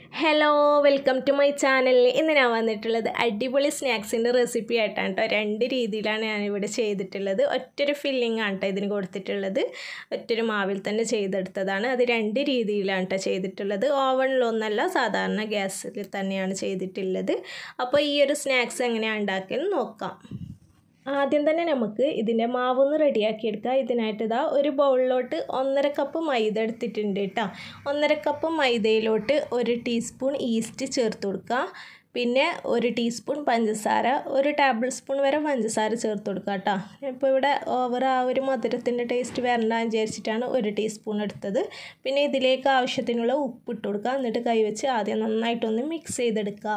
Hello welcome to my channel. ഇന്ന് ഞാൻ വന്നിട്ടുള്ളത് അടിപൊളി സ്നാക്സിൻ്റെ റെസിപ്പി ആയിട്ടാണ് കേട്ടോ. രണ്ട് രീതിയിലാണ് ഞാനിവിടെ ചെയ്തിട്ടുള്ളത്. ഒറ്റൊരു ഫില്ലിംഗ് ആണ് കേട്ടോ ഇതിന് കൊടുത്തിട്ടുള്ളത്. ഒറ്റൊരു മാവിൽ തന്നെ ചെയ്തെടുത്തതാണ്. അത് രണ്ട് രീതിയിലാണ് കേട്ടോ ചെയ്തിട്ടുള്ളത്. ഓവണിലൊന്നല്ല, സാധാരണ ഗ്യാസിൽ തന്നെയാണ് ചെയ്തിട്ടുള്ളത്. അപ്പോൾ ഈ ഒരു സ്നാക്സ് എങ്ങനെയാണ് ഉണ്ടാക്കിയെന്ന് നോക്കാം. ആദ്യം തന്നെ നമുക്ക് ഇതിൻ്റെ മാവൊന്ന് റെഡിയാക്കിയെടുക്കാം. ഇതിനായിട്ട് ഇതാ ഒരു ബൗളിലോട്ട് 1.5 കപ്പ് മൈദ എടുത്തിട്ടുണ്ട് കേട്ടോ. 1.5 കപ്പ് മൈദയിലോട്ട് 1 ടീസ്പൂൺ ഈസ്റ്റ് ചേർത്ത് കൊടുക്കുക. പിന്നെ 1 ടീസ്പൂൺ പഞ്ചസാര, 1 ടേബിൾ സ്പൂൺ വരെ പഞ്ചസാര ചേർത്ത് കൊടുക്കുക കേട്ടോ. ഇപ്പോൾ ഇവിടെ ഓവർ ആ ഒരു മധുരത്തിൻ്റെ ടേസ്റ്റ് വരണ്ട വിചാരിച്ചിട്ടാണ് 1 ടീസ്പൂൺ എടുത്തത്. പിന്നെ ഇതിലേക്ക് ആവശ്യത്തിനുള്ള ഉപ്പ് ഇട്ട് കൊടുക്കുക. എന്നിട്ട് കൈവച്ച് ആദ്യം നന്നായിട്ടൊന്ന് മിക്സ് ചെയ്തെടുക്കുക.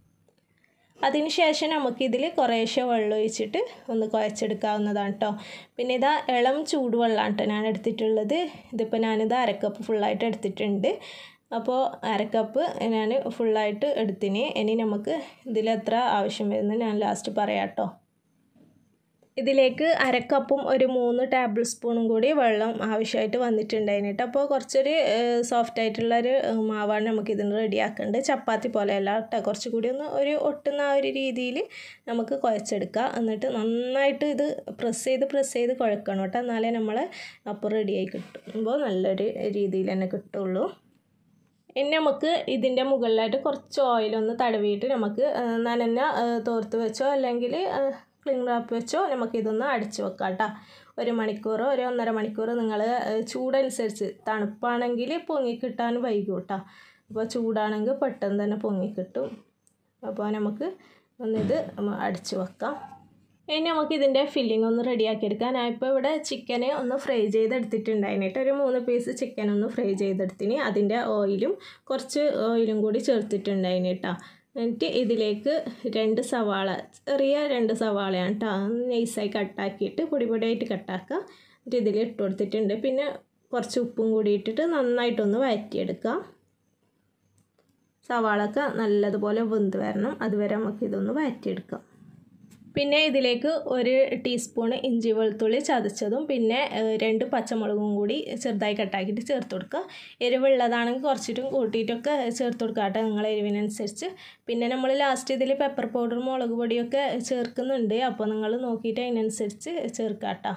അതിനുശേഷം നമുക്കിതിൽ കുറേശ്ശെ വെള്ളം ഒഴിച്ചിട്ട് ഒന്ന് കുഴച്ചെടുക്കാവുന്നതാണ് കേട്ടോ. പിന്നെ ഇതാ ഇളം ചൂടുവെള്ളമാണ് കേട്ടോ ഞാൻ എടുത്തിട്ടുള്ളത്. ഇതിപ്പോൾ ഞാനിത് 1/2 കപ്പ് ഫുള്ളായിട്ട് എടുത്തിട്ടുണ്ട്. അപ്പോൾ 1/2 കപ്പ് ഞാൻ ഫുള്ളായിട്ട് എടുത്തിന്. ഇനി നമുക്ക് ഇതിലെത്ര ആവശ്യം വരുന്നത് ഞാൻ ലാസ്റ്റ് പറയാം കേട്ടോ. ഇതിലേക്ക് 1/2 കപ്പും ഒരു 3 ടേബിൾ സ്പൂണും കൂടി വെള്ളം ആവശ്യമായിട്ട് വന്നിട്ടുണ്ടായിരുന്നു കേട്ടോ. അപ്പോൾ കുറച്ചൊരു സോഫ്റ്റ് ആയിട്ടുള്ളൊരു മാവാണ് നമുക്കിതിന് റെഡിയാക്കേണ്ടത്. ചപ്പാത്തി പോലെയല്ല കേട്ടോ, കുറച്ചുകൂടി ഒന്ന് ഒരു ഒട്ടുന്ന ആ ഒരു രീതിയിൽ നമുക്ക് കുഴച്ചെടുക്കുക. എന്നിട്ട് നന്നായിട്ട് ഇത് പ്രസ് ചെയ്ത് കുഴക്കണം കേട്ടോ. എന്നാലേ നമ്മൾ അപ്പോൾ റെഡിയായി കിട്ടുമ്പോൾ നല്ലൊരു രീതിയിൽ തന്നെ കിട്ടുള്ളൂ. ഇനി നമുക്ക് ഇതിൻ്റെ മുകളിലായിട്ട് കുറച്ച് ഓയിലൊന്ന് തടവിയിട്ട് നമുക്ക് നനഞ്ഞ തോർത്ത് വെച്ചോ അല്ലെങ്കിൽ ക്ലിംഗ് റാപ്പ് വെച്ചോ നമുക്കിതൊന്ന് അടിച്ച് വെക്കാം കേട്ടോ. 1 മണിക്കൂറോ 1.5 മണിക്കൂറോ നിങ്ങൾ ചൂടനുസരിച്ച്, തണുപ്പാണെങ്കിൽ പൊങ്ങിക്കിട്ടാൻ വൈകും കേട്ടോ. അപ്പോൾ ചൂടാണെങ്കിൽ പെട്ടെന്ന് തന്നെ പൊങ്ങിക്കിട്ടും. അപ്പോൾ നമുക്ക് ഒന്നിത് അടിച്ച് വെക്കാം. ഇനി നമുക്കിതിൻ്റെ ഫില്ലിംഗ് ഒന്ന് റെഡിയാക്കിയെടുക്കാം. ഞാനിപ്പോൾ ഇവിടെ ചിക്കന് ഒന്ന് ഫ്രൈ ചെയ്തെടുത്തിട്ടുണ്ടായിട്ട് ഒരു 3 പീസ് ചിക്കൻ ഒന്ന് ഫ്രൈ ചെയ്തെടുത്തിന്. അതിൻ്റെ ഓയിലും കുറച്ച് ഓയിലും കൂടി ചേർത്തിട്ടുണ്ടായിന് കേട്ടോ. എന്നിട്ട് ഇതിലേക്ക് 2 സവാള, ചെറിയ 2 സവാളയാണ് കേട്ടോ, നൈസായി കട്ടാക്കിയിട്ട് പൊടിയായിട്ട് കട്ടാക്കുക. എന്നിട്ട് ഇതിൽ ഇട്ട് കൊടുത്തിട്ടുണ്ട്. പിന്നെ കുറച്ച് ഉപ്പും കൂടി ഇട്ടിട്ട് നന്നായിട്ടൊന്ന് വഴറ്റിയെടുക്കാം. സവാളൊക്കെ നല്ലതുപോലെ വെന്ത് വരണം, അതുവരെ നമുക്കിതൊന്ന് വഴറ്റിയെടുക്കാം. പിന്നെ ഇതിലേക്ക് 1 ടീസ്പൂൺ ഇഞ്ചി വെളുത്തുള്ളി ചതച്ചതും പിന്നെ 2 പച്ചമുളകും കൂടി ചെറുതായി കട്ടാക്കിയിട്ട് ചേർത്ത് കൊടുക്കുക. എരിവുള്ളതാണെങ്കിൽ കുറച്ചിട്ടും കൂട്ടിയിട്ടൊക്കെ ചേർത്ത് കൊടുക്കുക കേട്ടോ, നിങ്ങളെ എരിവിനനുസരിച്ച്. പിന്നെ നമ്മൾ ലാസ്റ്റ് ഇതിൽ പെപ്പർ പൗഡർ, മുളക് പൊടിയൊക്കെ ചേർക്കുന്നുണ്ട്. അപ്പോൾ നിങ്ങൾ നോക്കിയിട്ട് അതിനനുസരിച്ച് ചേർക്കുക കേട്ടോ.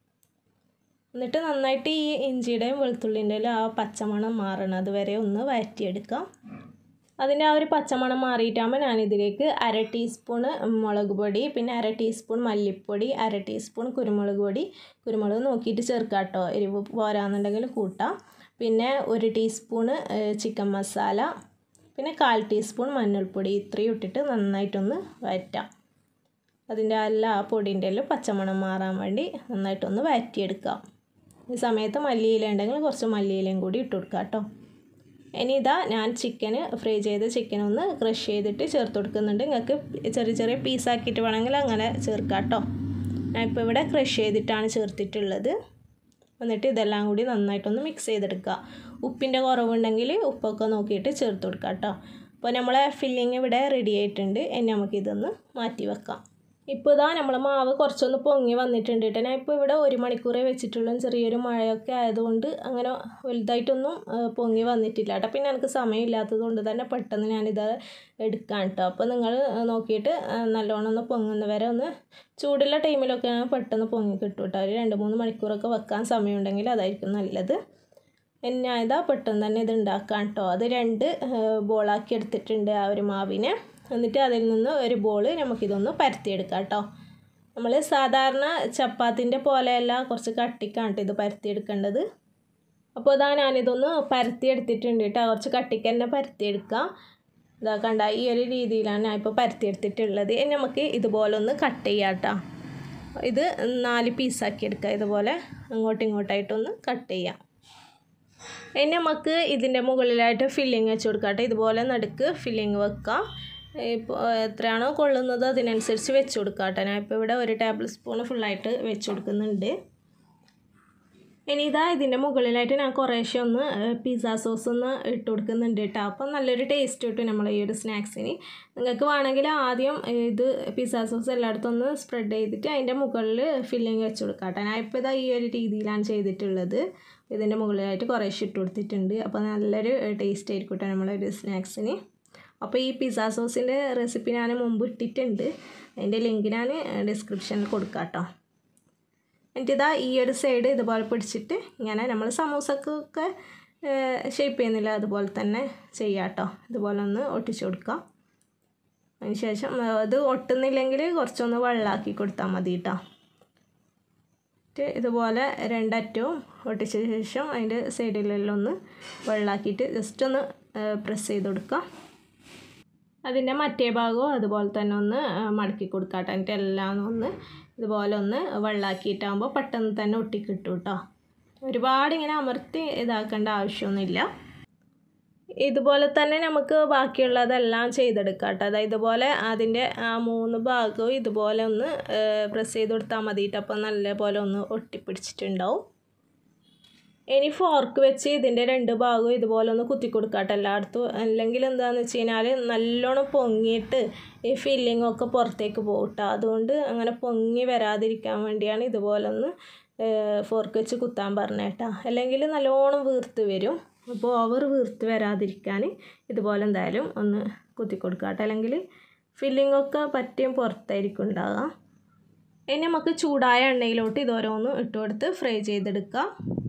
എന്നിട്ട് നന്നായിട്ട് ഈ ഇഞ്ചിയുടെയും വെളുത്തുള്ളിൻ്റെയും ആ പച്ചമണം മാറണം അതുവരെ ഒന്ന് വഴറ്റിയെടുക്കാം. അതിൻ്റെ ആ ഒരു പച്ചമണം മാറിയിട്ടാകുമ്പോൾ ഞാനിതിലേക്ക് 1/2 ടീസ്പൂൺ മുളക് പൊടി, പിന്നെ 1/2 ടീസ്പൂൺ മല്ലിപ്പൊടി, 1/2 ടീസ്പൂൺ കുരുമുളക് പൊടി, കുരുമുളക് നോക്കിയിട്ട് ചേർക്കാം കേട്ടോ, എരിവ് പോരാന്നുണ്ടെങ്കിൽ കൂട്ടാം. പിന്നെ 1 ടീസ്പൂണ് ചിക്കൻ മസാല, പിന്നെ 1/4 ടീസ്പൂൺ മഞ്ഞൾപ്പൊടി, ഇത്രയും ഇട്ടിട്ട് നന്നായിട്ടൊന്ന് വഴറ്റാം. അതിൻ്റെ എല്ലാ പൊടിൻ്റെ എല്ലാം പച്ചമണം മാറാൻ വേണ്ടി നന്നായിട്ടൊന്ന് വഴറ്റിയെടുക്കാം. ഈ സമയത്ത് മല്ലിയില ഉണ്ടെങ്കിൽ കുറച്ച് മല്ലിയിലയും കൂടി ഇട്ട് കൊടുക്കാം കേട്ടോ. ഇനി ഇതാ ഞാൻ ഫ്രൈ ചെയ്ത ചിക്കനൊന്ന് ക്രഷ് ചെയ്തിട്ട് ചേർത്ത് കൊടുക്കുന്നുണ്ട്. നിങ്ങൾക്ക് ചെറിയ പീസാക്കിയിട്ട് വേണമെങ്കിൽ അങ്ങനെ ചേർക്കാം കേട്ടോ. ഞാനിപ്പോൾ ഇവിടെ ക്രഷ് ചെയ്തിട്ടാണ് ചേർത്തിട്ടുള്ളത്. എന്നിട്ട് ഇതെല്ലാം കൂടി നന്നായിട്ടൊന്ന് മിക്സ് ചെയ്തെടുക്കുക. ഉപ്പിൻ്റെ കുറവുണ്ടെങ്കിൽ ഉപ്പൊക്കെ നോക്കിയിട്ട് ചേർത്ത് കൊടുക്കാം കേട്ടോ. അപ്പോൾ നമ്മളെ ഫില്ലിങ് ഇവിടെ റെഡി ആയിട്ടുണ്ട്. ഇനി നമുക്കിതൊന്ന് മാറ്റി വെക്കാം. ഇപ്പോൾ ഇതാ നമ്മളെ മാവ് കുറച്ചൊന്ന് പൊങ്ങി വന്നിട്ടുണ്ട് കേട്ടോ. ഞാൻ ഇപ്പോൾ ഇവിടെ 1 മണിക്കൂറേ വെച്ചിട്ടുള്ളൂ. ചെറിയൊരു മഴയൊക്കെ ആയതുകൊണ്ട് അങ്ങനെ വലുതായിട്ടൊന്നും പൊങ്ങി വന്നിട്ടില്ല കേട്ടോ. പിന്നെ എനിക്ക് സമയമില്ലാത്തത് കൊണ്ട് തന്നെ പെട്ടെന്ന് ഞാനിത് എടുക്കാം കേട്ടോ. അപ്പോൾ നിങ്ങൾ നോക്കിയിട്ട് നല്ലോണം ഒന്ന് പൊങ്ങുന്നവരെ ഒന്ന് ചൂടുള്ള ടൈമിലൊക്കെ പെട്ടെന്ന് പൊങ്ങി കിട്ടും കേട്ടോ. ഒരു 2-3 മണിക്കൂറൊക്കെ വെക്കാൻ സമയമുണ്ടെങ്കിൽ അതായിരിക്കും നല്ലത്. ഞാൻ ഇതാ പെട്ടെന്ന് തന്നെ ഇത് ഉണ്ടാക്കാം കേട്ടോ. അത് 2 ബോളാക്കി എടുത്തിട്ടുണ്ട് ആ ഒരു മാവിനെ. എന്നിട്ട് അതിൽ നിന്ന് ഒരു ബോൾ നമുക്കിതൊന്ന് പരത്തിയെടുക്കാം കേട്ടോ. നമ്മൾ സാധാരണ ചപ്പാത്തിൻ്റെ പോലെയല്ല, കുറച്ച് കട്ടിക്കാണ് ഇത് പരത്തിയെടുക്കേണ്ടത്. അപ്പോൾ ഇതാ ഞാനിതൊന്ന് പരത്തിയെടുത്തിട്ടുണ്ട് കേട്ടോ. കുറച്ച് കട്ടിക്ക് തന്നെ പരത്തിയെടുക്കുക. ഇതാ കണ്ട, ഈ ഒരു രീതിയിലാണ് ഞാൻ ഇപ്പോൾ പരത്തിയെടുത്തിട്ടുള്ളത്. ഇനി നമുക്ക് ഇതുപോലെ ഒന്ന് കട്ട് ചെയ്യാം കേട്ടോ. ഇത് 4 പീസാക്കി എടുക്കുക. ഇതുപോലെ ഇങ്ങോട്ടായിട്ടൊന്ന് കട്ട് ചെയ്യാം. ഇനി നമുക്ക് ഇതിൻ്റെ മുകളിലായിട്ട് ഫില്ലിങ് വെച്ച് കൊടുക്കാം കേട്ടോ. ഇതുപോലെ നടുക്ക് ഫില്ലിങ് വെക്കാം. ഇപ്പോൾ എത്രയാണോ കൊള്ളുന്നത് അതിനനുസരിച്ച് വെച്ച് കൊടുക്കാം കേട്ടോ. ഞാൻ ഇപ്പോൾ ഇവിടെ 1 ടേബിൾ സ്പൂൺ ഫുള്ളായിട്ട് വെച്ച് കൊടുക്കുന്നുണ്ട്. ഇനി ഇതാ ഇതിൻ്റെ മുകളിലായിട്ട് ഞാൻ കുറേശ്ശെ ഒന്ന് പിസ്സ സോസ് ഒന്ന് ഇട്ട് കൊടുക്കുന്നുണ്ട് കേട്ടോ. അപ്പം നല്ലൊരു ടേസ്റ്റ് കിട്ടും നമ്മൾ ഈ ഒരു സ്നാക്സിന്. നിങ്ങൾക്ക് വേണമെങ്കിൽ ആദ്യം ഇത് പിസ്സ സോസ് എല്ലായിടത്തും ഒന്ന് സ്പ്രെഡ് ചെയ്തിട്ട് അതിൻ്റെ മുകളിൽ ഫില്ലിങ് വെച്ച് കൊടുക്കാം കേട്ടോ. ഞാൻ ഇപ്പോൾ ഇതാ ഈ ഒരു രീതിയിലാണ് ചെയ്തിട്ടുള്ളത്. ഇതിൻ്റെ മുകളിലായിട്ട് കുറേശ്ശെ ഇട്ട് കൊടുത്തിട്ടുണ്ട്. അപ്പോൾ നല്ലൊരു ടേസ്റ്റ് ആയിരിക്കും കേട്ടോ നമ്മളൊരു സ്നാക്സിന്. അപ്പോൾ ഈ പിസ്സ സോസിൻ്റെ റെസിപ്പി ഞാൻ മുമ്പ് ഇട്ടിട്ടുണ്ട്. അതിൻ്റെ ലിങ്ക് ഞാൻ ഡിസ്ക്രിപ്ഷനിൽ കൊടുക്കാം കേട്ടോ. എന്നിട്ട് ഇതാ ഈ ഒരു സൈഡ് ഇതുപോലെ പിടിച്ചിട്ട് ഇങ്ങനെ നമ്മൾ സമൂസക്കൊക്കെ ഷേപ്പ് ചെയ്യുന്നില്ല അതുപോലെ തന്നെ ചെയ്യാം കേട്ടോ. ഇതുപോലെ ഒന്ന് ഒട്ടിച്ച് കൊടുക്കാം. അതിന് ശേഷം അത് ഒട്ടുന്നില്ലെങ്കിൽ കുറച്ചൊന്ന് വെള്ളമാക്കി കൊടുത്താൽ മതി കേട്ടോ. ഇതുപോലെ രണ്ടറ്റവും ഒട്ടിച്ച ശേഷം അതിൻ്റെ സൈഡിലെല്ലാം ഒന്ന് വെള്ളമാക്കിയിട്ട് ജസ്റ്റ് ഒന്ന് പ്രസ് ചെയ്ത് കൊടുക്കാം. അതിൻ്റെ മറ്റേ ഭാഗവും അതുപോലെ തന്നെ ഒന്ന് മടക്കി കൊടുക്കാം കേട്ടോ. എന്നിട്ട് എല്ലാം ഒന്ന് ഇതുപോലെ ഒന്ന് വെള്ളമാക്കിയിട്ടാകുമ്പോൾ പെട്ടെന്ന് തന്നെ ഒട്ടിക്കിട്ടും കേട്ടോ. ഒരുപാട് ഇങ്ങനെ അമർത്തി ഇതാക്കേണ്ട ആവശ്യമൊന്നുമില്ല. ഇതുപോലെ തന്നെ നമുക്ക് ബാക്കിയുള്ളതെല്ലാം ചെയ്തെടുക്കാം കേട്ടോ. അതായത് ഇതുപോലെ അതിൻ്റെ ആ 3 ഭാഗവും ഇതുപോലെ ഒന്ന് പ്രസ് ചെയ്ത് കൊടുത്താൽ മതിയിട്ട്. അപ്പോൾ നല്ലപോലെ ഒന്ന് ഒട്ടിപ്പിടിച്ചിട്ടുണ്ടാവും. ഇനി ഫോർക്ക് വെച്ച് ഇതിൻ്റെ 2 ഭാഗവും ഇതുപോലെ ഒന്ന് കുത്തി കൊടുക്കാം കേട്ടോ എല്ലായിടത്തും. അല്ലെങ്കിൽ എന്താണെന്ന് വെച്ച് കഴിഞ്ഞാൽ നല്ലോണം പൊങ്ങിയിട്ട് ഈ ഫില്ലിങ്ങൊക്കെ പുറത്തേക്ക് പോകും കേട്ടോ. അതുകൊണ്ട് അങ്ങനെ പൊങ്ങി വരാതിരിക്കാൻ വേണ്ടിയാണ് ഇതുപോലെ ഒന്ന് ഫോർക്ക് വെച്ച് കുത്താൻ പറഞ്ഞത് കേട്ടോ. അല്ലെങ്കിൽ നല്ലോണം വീർത്ത് വരും. അപ്പോൾ ഓവർ വീർത്ത് വരാതിരിക്കാൻ ഇതുപോലെ എന്തായാലും ഒന്ന് കുത്തി കൊടുക്കുക കേട്ടോ. അല്ലെങ്കിൽ ഫില്ലിങ്ങൊക്കെ പറ്റിയും പുറത്തായിരിക്കും ഉണ്ടാകുക. ഇനി നമുക്ക് ചൂടായ എണ്ണയിലോട്ട് ഇതോരോന്ന് ഇട്ട് കൊടുത്ത് ഫ്രൈ ചെയ്തെടുക്കാം.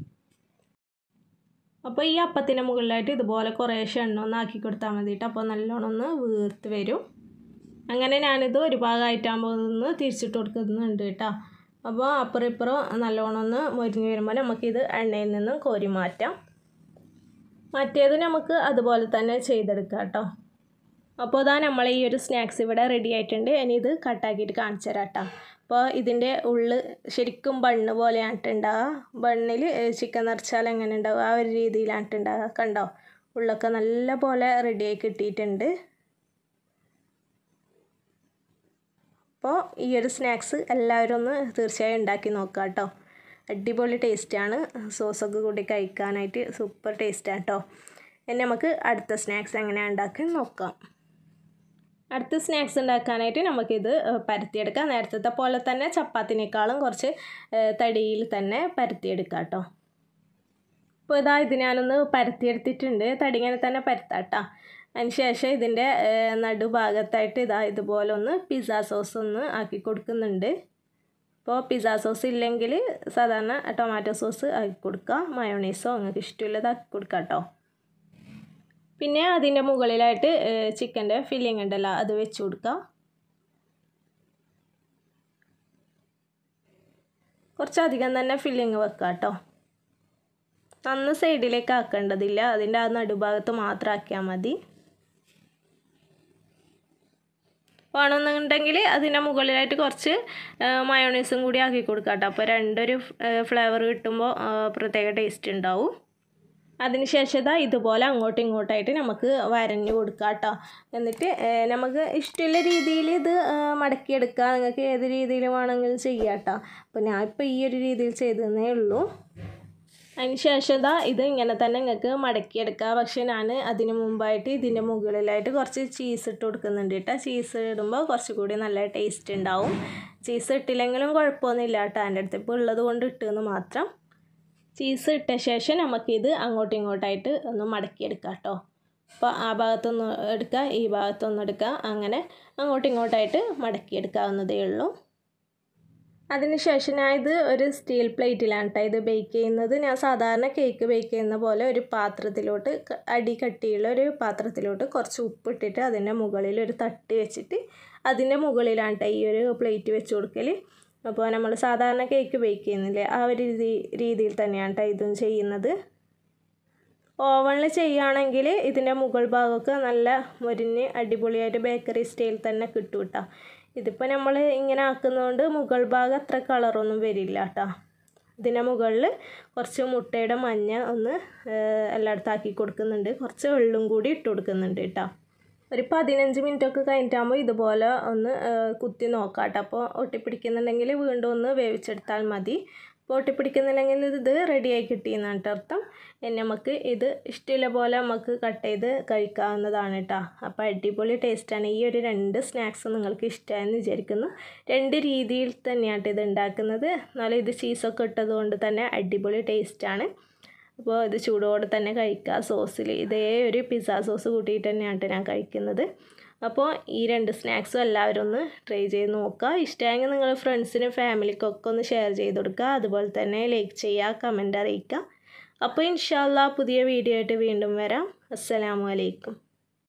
അപ്പോൾ ഈ അപ്പത്തിൻ്റെ മുകളിലായിട്ട് ഇതുപോലെ കുറേശ്ശെ എണ്ണ ഒന്ന് ആക്കി കൊടുത്താൽ മതിയിട്ട്. അപ്പോൾ നല്ലോണം ഒന്ന് വീർത്ത് വരും. അങ്ങനെ ഞാനിത് ഒരു ഭാഗമായിട്ടാകുമ്പോൾ ഒന്ന് തിരിച്ചിട്ട് കൊടുക്കുന്നുണ്ട് കേട്ടോ. അപ്പോൾ അപ്പുറം ഇപ്പുറം നല്ലോണം ഒന്ന് മൊരിഞ്ഞ് വരുമ്പോൾ നമുക്കിത് എണ്ണയിൽ നിന്നും കോരി മാറ്റാം. മറ്റേത് നമുക്ക് അതുപോലെ തന്നെ ചെയ്തെടുക്കാം കേട്ടോ. അപ്പോൾ ഇതാ നമ്മൾ ഈ ഒരു സ്നാക്സ് ഇവിടെ റെഡി ആയിട്ടുണ്ട്. ഇനി ഇത് കട്ടാക്കിയിട്ട് കാണിച്ചു തരാം കേട്ടോ. അപ്പോൾ ഇതിൻ്റെ ഉള്ളിൽ ശരിക്കും ബണ്ണ് പോലെയായിട്ടുണ്ടാവുക. ബണ്ണിൽ ചിക്കൻ നിറച്ചാൽ എങ്ങനെ ഉണ്ടാവുക ആ ഒരു രീതിയിലായിട്ടുണ്ടാവുക. കണ്ടോ, ഉള്ളൊക്കെ നല്ല പോലെ റെഡിയായി കിട്ടിയിട്ടുണ്ട്. അപ്പോൾ ഈ ഒരു സ്നാക്സ് എല്ലാവരും ഒന്ന് തീർച്ചയായും ഉണ്ടാക്കി നോക്കാം കേട്ടോ. അടിപൊളി ടേസ്റ്റാണ്. സോസൊക്കെ കൂടി കഴിക്കാനായിട്ട് സൂപ്പർ ടേസ്റ്റാണ് കേട്ടോ. ഇനി നമുക്ക് അടുത്ത സ്നാക്സ് എങ്ങനെയാണ് ഉണ്ടാക്കാൻ നോക്കാം. അടുത്ത സ്നാക്സ് ഉണ്ടാക്കാനായിട്ട് നമുക്കിത് പരത്തിയെടുക്കാം. നേരത്തെ പോലെ തന്നെ ചപ്പാത്തിനേക്കാളും കുറച്ച് തടിയിൽ തന്നെ പരത്തിയെടുക്കാം കേട്ടോ. അപ്പോൾ ഇതാ ഇത് ഞാനൊന്ന് പരത്തിയെടുത്തിട്ടുണ്ട്. തടി ഇങ്ങനെ തന്നെ പരത്താം കേട്ടോ. അതിന് ശേഷം ഇതിൻ്റെ നടുഭാഗത്തായിട്ട് ഇതാ ഇതുപോലെ ഒന്ന് പിസ്സ സോസ് ഒന്ന് ആക്കി കൊടുക്കുന്നുണ്ട്. അപ്പോൾ പിസ്സ സോസ് ഇല്ലെങ്കിൽ സാധാരണ ടൊമാറ്റോ സോസ് ആക്കി കൊടുക്കുക. മയോണൈസോ നിങ്ങൾക്ക് ഇഷ്ടമുള്ളത് ആക്കി കൊടുക്കുക കേട്ടോ. പിന്നെ അതിൻ്റെ മുകളിലായിട്ട് ചിക്കൻ്റെ ഫില്ലിങ് ഉണ്ടല്ലോ അത് വെച്ച് കൊടുക്കുക. കുറച്ചധികം തന്നെ ഫില്ലിങ് വെക്കുക കേട്ടോ. നന്ന് സൈഡിലേക്ക് ആക്കേണ്ടതില്ല. അതിൻ്റെ ആ നടുഭാഗത്ത് മാത്രം ആക്കിയാൽ മതി. വേണമെന്നുണ്ടെങ്കിൽ അതിൻ്റെ മുകളിലായിട്ട് കുറച്ച് മയോണൈസും കൂടി ആക്കി കൊടുക്കാം കേട്ടോ. അപ്പോൾ രണ്ടൊരു ഫ്ലേവർ കിട്ടുമ്പോൾ പ്രത്യേക ടേസ്റ്റ് ഉണ്ടാവും. അതിന് ശേഷം ഇതുപോലെ അങ്ങോട്ടും ഇങ്ങോട്ടായിട്ട് നമുക്ക് വരഞ്ഞു കൊടുക്കാം കേട്ടോ. എന്നിട്ട് നമുക്ക് ഇഷ്ടമുള്ള രീതിയിൽ ഇത് മടക്കിയെടുക്കാം. നിങ്ങൾക്ക് ഏത് രീതിയിൽ വേണമെങ്കിലും ചെയ്യാം കേട്ടോ. അപ്പോൾ ഞാൻ ഇപ്പോൾ ഈ ഒരു രീതിയിൽ ചെയ്തതേ ഉള്ളൂ. അതിന് ശേഷം ഇത് ഇങ്ങനെ തന്നെ നിങ്ങൾക്ക് മടക്കിയെടുക്കാം. പക്ഷേ ഞാൻ അതിന് മുമ്പായിട്ട് ഇതിൻ്റെ മുകളിലായിട്ട് കുറച്ച് ചീസ് ഇട്ട് കൊടുക്കുന്നുണ്ട് കേട്ടോ. ചീസ് ഇടുമ്പോൾ കുറച്ചുകൂടി നല്ല ടേസ്റ്റ് ഉണ്ടാവും. ചീസ് ഇട്ടില്ലെങ്കിലും കുഴപ്പമൊന്നുമില്ല കേട്ടോ. എൻ്റെ അടുത്ത് ഇപ്പോൾ ഉള്ളത് കൊണ്ട് ഇട്ടെന്ന് മാത്രം. ചീസ് ഇട്ട ശേഷം നമുക്കിത് അങ്ങോട്ടും ഇങ്ങോട്ടായിട്ട് ഒന്ന് മടക്കിയെടുക്കാം കേട്ടോ. അപ്പോൾ ആ ഭാഗത്തൊന്ന് എടുക്കുക, ഈ ഭാഗത്തൊന്ന് എടുക്കുക, അങ്ങനെ അങ്ങോട്ടും ഇങ്ങോട്ടായിട്ട് മടക്കിയെടുക്കാവുന്നതേ ഉള്ളൂ. അതിനുശേഷം ഞാൻ ഇത് ഒരു സ്റ്റീൽ പ്ലേറ്റിലാണ് കേട്ടോ ഇത് ബേക്ക് ചെയ്യുന്നത്. ഞാൻ സാധാരണ കേക്ക് ബേക്ക് ചെയ്യുന്ന പോലെ ഒരു പാത്രത്തിലോട്ട് അടി കട്ടിയുള്ള ഒരു പാത്രത്തിലോട്ട് കുറച്ച് ഉപ്പിട്ടിട്ട് അതിൻ്റെ മുകളിൽ ഒരു തട്ട് വെച്ചിട്ട് അതിൻ്റെ മുകളിലാണ് കേട്ടോ ഈ ഒരു പ്ലേറ്റ് വെച്ച് കൊടുക്കൽ. അപ്പോൾ നമ്മൾ സാധാരണ കേക്ക് ബേക്ക് ചെയ്യുന്നില്ലേ ആ ഒരു രീതിയിൽ തന്നെയാണ് കേട്ടോ ഇതും ചെയ്യുന്നത്. ഓവണിൽ ചെയ്യുകയാണെങ്കിൽ ഇതിൻ്റെ മുകൾ ഭാഗമൊക്കെ നല്ല മുരിഞ്ഞ് അടിപൊളിയായിട്ട് ബേക്കറി സ്റ്റൈൽ തന്നെ കിട്ടും കേട്ടോ. ഇതിപ്പോൾ നമ്മൾ ഇങ്ങനെ ആക്കുന്നതുകൊണ്ട് മുകൾ ഭാഗം അത്ര കളറൊന്നും വരില്ല കേട്ടോ. ഇതിൻ്റെ മുകളിൽ കുറച്ച് മുട്ടയുടെ മഞ്ഞ ഒന്ന് എല്ലായിടത്തും ആക്കി കൊടുക്കുന്നുണ്ട്. കുറച്ച് വെള്ളം കൂടി ഇട്ട് കൊടുക്കുന്നുണ്ട് കേട്ടോ. ഒരു 15 മിനിറ്റൊക്കെ കഴിഞ്ഞിട്ടാകുമ്പോൾ ഇതുപോലെ ഒന്ന് കുത്തി നോക്കാം കേട്ടോ. അപ്പോൾ ഒട്ടിപ്പിടിക്കുന്നുണ്ടെങ്കിൽ വീണ്ടും ഒന്ന് വേവിച്ചെടുത്താൽ മതി. ഒട്ടിപ്പിടിക്കുന്നില്ലെങ്കിൽ ഇത് റെഡിയായി കിട്ടിയെന്നാണ് കേട്ടോ അർത്ഥം. നമുക്ക് ഇത് ഇഷ്ടമുള്ള പോലെ നമുക്ക് കട്ട് ചെയ്ത് കഴിക്കാവുന്നതാണ് കേട്ടോ. അപ്പോൾ അടിപൊളി ടേസ്റ്റാണ്. ഈ ഒരു 2 സ്നാക്സും നിങ്ങൾക്ക് ഇഷ്ടമായെന്ന് വിചാരിക്കുന്നു. 2 രീതിയിൽ തന്നെയാണ് ഇത് ഉണ്ടാക്കുന്നത്. എന്നാലും ഇത് ചീസൊക്കെ ഇട്ടതുകൊണ്ട് തന്നെ അടിപൊളി ടേസ്റ്റാണ്. അപ്പോൾ ഇത് ചൂടോടെ തന്നെ കഴിക്കുക. സോസിൽ ഇതേ ഒരു പിസ്സ സോസ് കൂട്ടിയിട്ട് തന്നെയാണ് ഞാൻ കഴിക്കുന്നത്. അപ്പോൾ ഈ 2 സ്നാക്സും എല്ലാവരും ഒന്ന് ട്രൈ ചെയ്ത് നോക്കുക. ഇഷ്ടമായെങ്കിൽ നിങ്ങൾ ഫ്രണ്ട്സിനും ഫാമിലിക്കൊക്കെ ഒന്ന് ഷെയർ ചെയ്ത് കൊടുക്കുക. അതുപോലെ തന്നെ ലൈക്ക് ചെയ്യുക, കമൻറ്റ് അറിയിക്കുക. അപ്പോൾ ഇൻഷാ അല്ലാഹ് പുതിയ വീഡിയോ ആയിട്ട് വീണ്ടും വരാം. അസ്സലാമു അലൈക്കും.